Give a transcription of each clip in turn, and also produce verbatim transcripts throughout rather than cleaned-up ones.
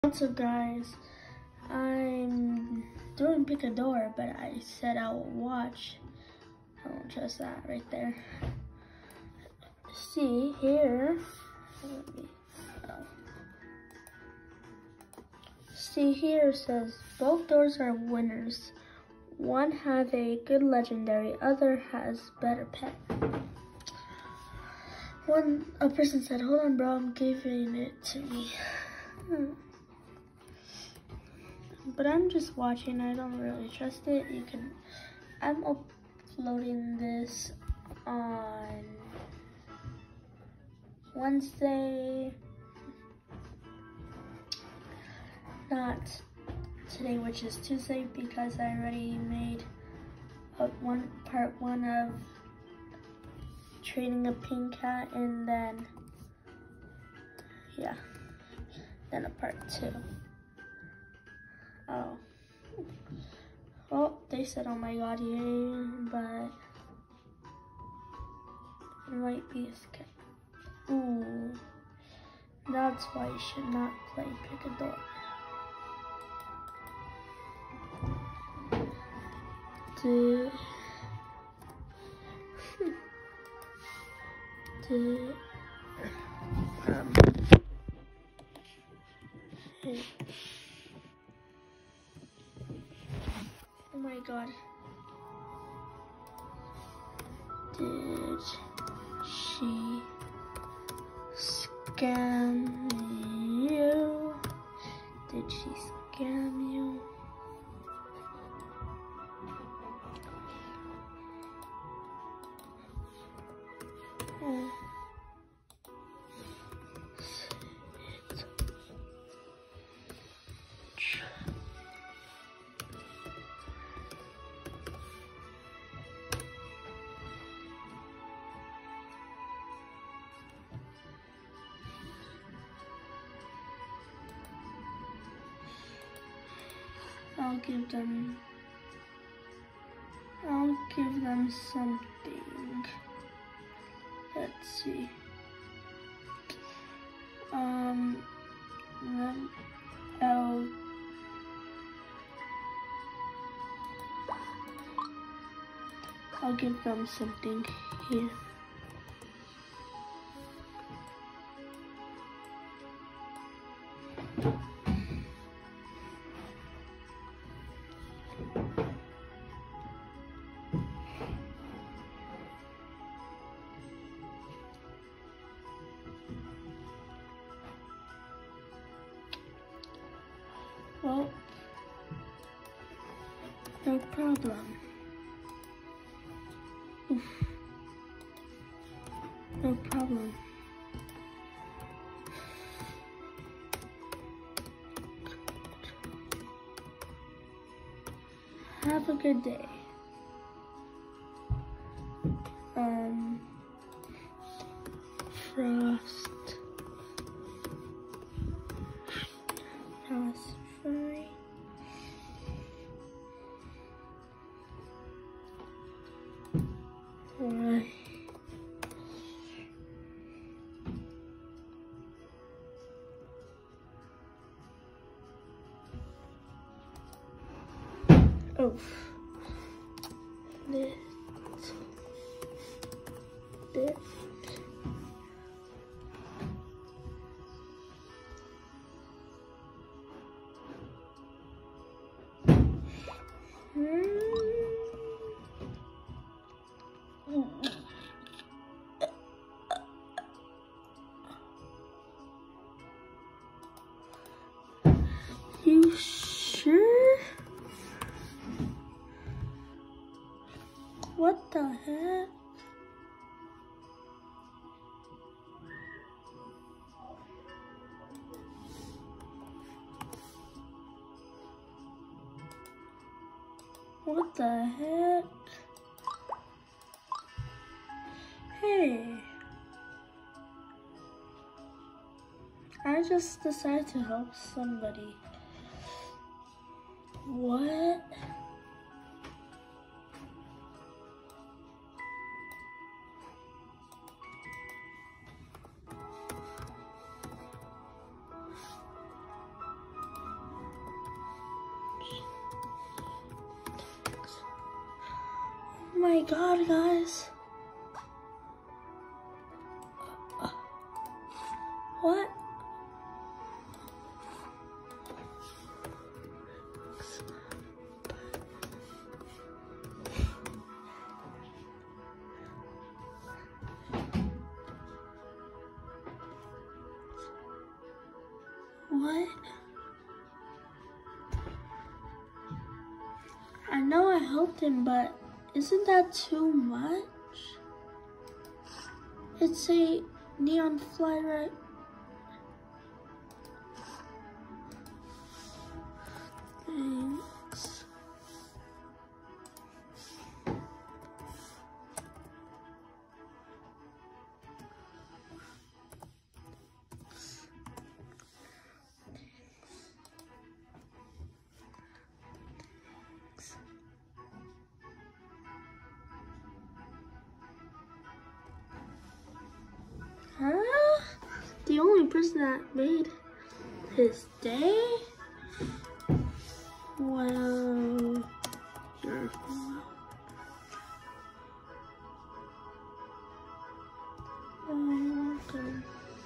What's up, guys? I'm doing Picador, but I said I'll watch. I don't trust that right there. See here. Let me, oh. See here says both doors are winners. One have a good legendary, other has better pet. One a person said, "Hold on, bro, I'm giving it to me." Hmm. But I'm just watching. I don't really trust it. You can. I'm uploading this on Wednesday, not today, which is Tuesday, because I already made a one part one of training a pink cat, and then yeah, then a part two. Oh, well, they said, "Oh my God, yay!" But it might be a scam. Ooh, that's why you should not play Picador. The the um. Hey. Oh my God. Did she scam you? Did she scam you? Oh. I'll give them, I'll give them something. Let's see. Um, then I'll, I'll give them something here. Well, no problem. Oof. No problem. Have a good day. Um, Frost. Frost Furry. Alright. Oh. This. This. Hmm. You sure? What the heck? What the heck? Hey. I just decided to help somebody. What? my god, guys. What? What? I know I helped him, but isn't that too much? It's a neon fly right. Thanks. Huh? The only person that made his day? Well, you're welcome.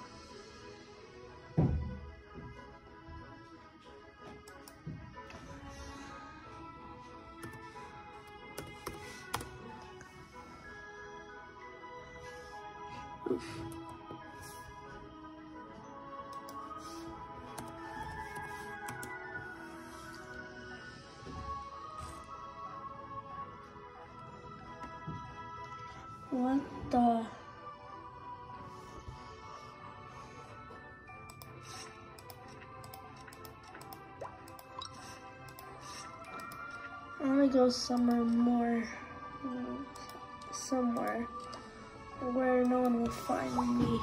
Oof. What the? I want to go somewhere more, somewhere where no one will find me.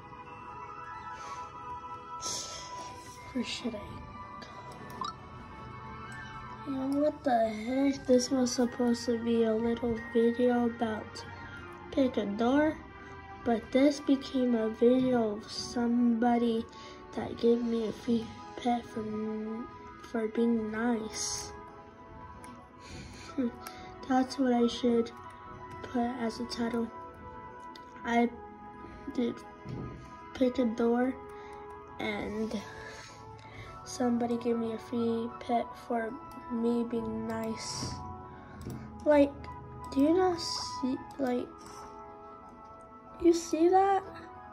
Where should I go? You know, what the heck? This was supposed to be a little video about pick a door, but this became a video of somebody that gave me a free pet for, for being nice. That's what I should put as a title. I did pick a door and somebody gave me a free pet for me being nice. Like, do you not see, like, you see that?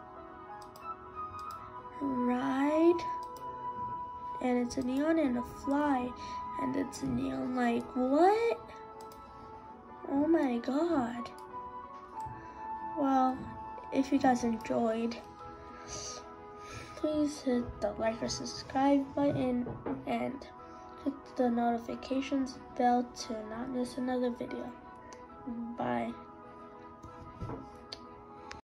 Right? And it's a neon and a fly, and it's a neon, like, what? Oh my god. Well, if you guys enjoyed, please hit the like or subscribe button and click the notifications bell to not miss another video. Bye.